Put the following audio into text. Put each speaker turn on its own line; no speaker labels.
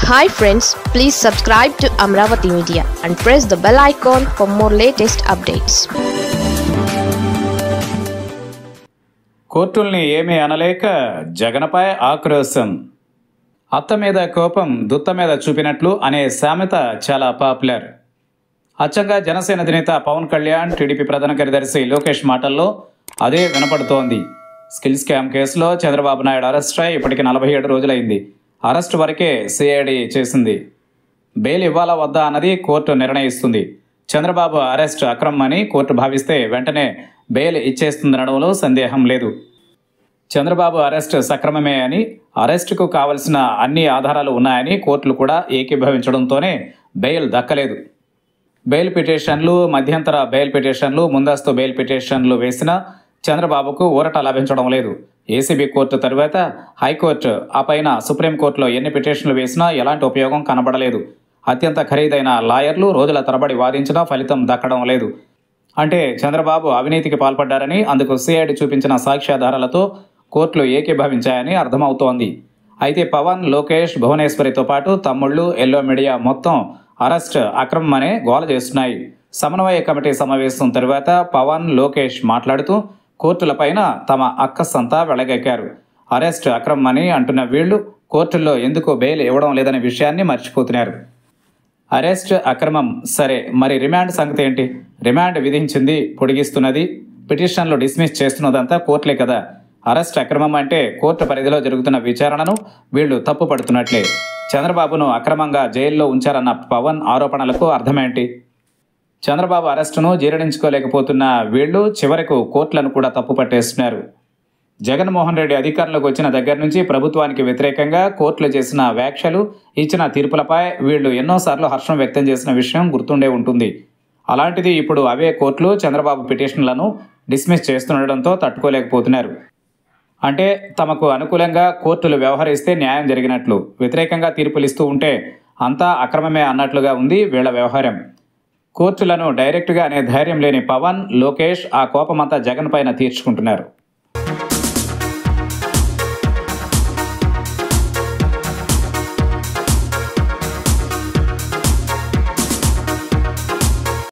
Hi friends, please subscribe to Amaravathi Media and press the bell icon for more latest updates.
కోర్టుల్ని ఏమీ అనలేక జగన్పై ఆక్రోశం. అత్త మీద కోపం దుత్త మీద చూపినట్లు అనే సామెత చాలా పాపులర్. అచ్చంగా జనసేన అధినేత పవన్ కళ్యాణ్, టీడీపీ ప్రధాన కార్యదర్శి లోకేష్ మాటల్లో అదే వినపడుతోంది. స్కిల్ స్కామ్ కేసులో చంద్రబాబు నాయుడు అరెస్ట్ అయి ఇప్పటికి 47 రోజులైంది. అరెస్టు వరకే సిఐడి చేసింది. బెయిల్ ఇవ్వాలా వద్దా అన్నది కోర్టు నిర్ణయిస్తుంది. చంద్రబాబు అరెస్ట్ అక్రమమని కోర్టు భావిస్తే వెంటనే బెయిల్ ఇచ్చేస్తుందనడంలో సందేహం లేదు. చంద్రబాబు అరెస్ట్ సక్రమమే అని, అరెస్టుకు కావలసిన అన్ని ఆధారాలు ఉన్నాయని కోర్టులు కూడా ఏకీభవించడంతోనే బెయిల్ దక్కలేదు. బెయిల్ పిటిషన్లు, మధ్యంతర బెయిల్ పిటిషన్లు, ముందస్తు బెయిల్ పిటిషన్లు వేసినా చంద్రబాబుకు ఊరట లభించడం లేదు. ఏసీబీ కోర్టు తరువాత హైకోర్టు, ఆ పైన సుప్రీంకోర్టులో ఎన్ని పిటిషన్లు వేసినా ఎలాంటి ఉపయోగం కనబడలేదు. అత్యంత ఖరీదైన లాయర్లు రోజుల తరబడి వాదించినా ఫలితం దక్కడం లేదు. అంటే చంద్రబాబు అవినీతికి పాల్పడ్డారని, అందుకు సిఐడి చూపించిన సాక్ష్యాధారాలతో కోర్టులు ఏకీభవించాయని అర్థమవుతోంది. అయితే పవన్, లోకేష్, భువనేశ్వరితో పాటు తమ్ముళ్ళు, ఎల్లో మీడియా మొత్తం అరెస్ట్ అక్రమమనే గోల చేస్తున్నాయి. సమన్వయ కమిటీ సమావేశం తరువాత పవన్, లోకేష్ మాట్లాడుతూ కోర్టులపైన తమ అక్కసంతా వెళ్లగక్కారు. అరెస్ట్ అక్రమమని అంటున్న వీళ్లు కోర్టుల్లో ఎందుకు బెయిల్ ఇవ్వడం లేదనే విషయాన్ని మర్చిపోతున్నారు. అరెస్ట్ అక్రమం సరే, మరి రిమాండ్ సంగతి ఏంటి? రిమాండ్ విధించింది, పొడిగిస్తున్నది, పిటిషన్లు డిస్మిస్ చేస్తున్నదంతా కోర్టులే కదా. అరెస్ట్ అక్రమం అంటే కోర్టు పరిధిలో జరుగుతున్న విచారణను వీళ్లు తప్పు పడుతున్నట్లే. చంద్రబాబును అక్రమంగా జైల్లో ఉంచారన్న పవన్ ఆరోపణలకు అర్థమేంటి? చంద్రబాబు అరెస్టును జీర్ణించుకోలేకపోతున్న వీళ్లు చివరకు కోర్టులను కూడా తప్పు పట్టేస్తున్నారు. జగన్మోహన్ రెడ్డి అధికారంలోకి వచ్చిన దగ్గర నుంచి ప్రభుత్వానికి వ్యతిరేకంగా కోర్టులు చేసిన వ్యాఖ్యలు, ఇచ్చిన తీర్పులపై వీళ్లు ఎన్నోసార్లు హర్షం వ్యక్తం చేసిన విషయం గుర్తుండే ఉంటుంది. అలాంటిది ఇప్పుడు అవే కోర్టులు చంద్రబాబు పిటిషన్లను డిస్మిస్ చేస్తుండటంతో తట్టుకోలేకపోతున్నారు. అంటే తమకు అనుకూలంగా కోర్టులు వ్యవహరిస్తే న్యాయం జరిగినట్లు, వ్యతిరేకంగా తీర్పులు ఇస్తూ ఉంటే అంతా అక్రమమే అన్నట్లుగా ఉంది వీళ్ల వ్యవహారం. కోర్టులను డైరెక్టుగా అనే ధైర్యం లేని పవన్, లోకేష్ ఆ కోపమంతా జగన్ పైన తీర్చుకుంటున్నారు.